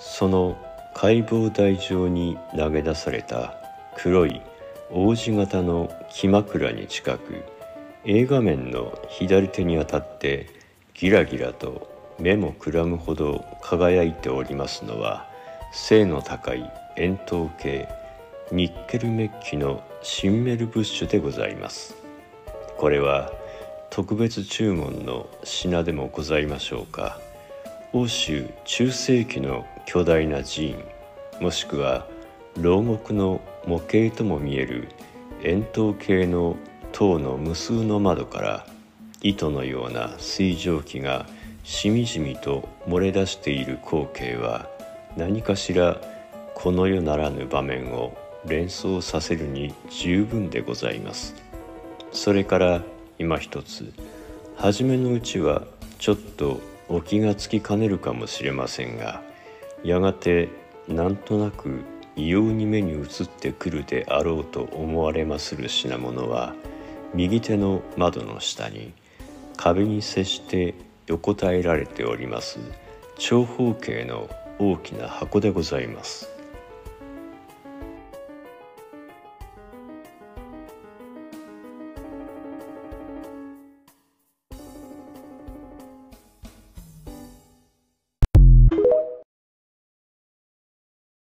その解剖台上に投げ出された黒い王子型の木枕に近く、映画面の左手に当たってギラギラと目もくらむほど輝いておりますのは、精の高い円筒形ニッケルメッキのシンメルブッシュでございます。これは特別注文の品でもございましょうか。欧州中世紀の巨大な寺院、もしくは牢獄の模型とも見える円筒形の塔の無数の窓から糸のような水蒸気がしみじみと漏れ出している光景は、何かしらこの世ならぬ場面を連想させるに十分でございます。それから今一つ、初めのうちはちょっとお気がつきかねるかもしれませんが、やがてなんとなく異様に目に映ってくるであろうと思われまする品物は、右手の窓の下に壁に接して横たえられております長方形の大きな箱でございます。